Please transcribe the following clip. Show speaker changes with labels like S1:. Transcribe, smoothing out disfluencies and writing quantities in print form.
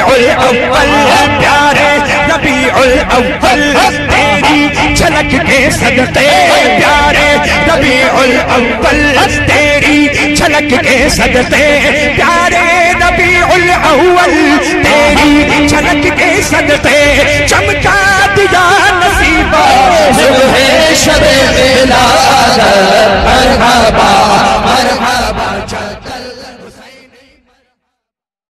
S1: रबीउल अव्वल प्यारे रबीउल अव्वल तेरी झलक के सदके प्यारे रबीउल अव्वल तेरी झलक के सदके प्यारे रबीउल अव्वल तेरी झलक के सदके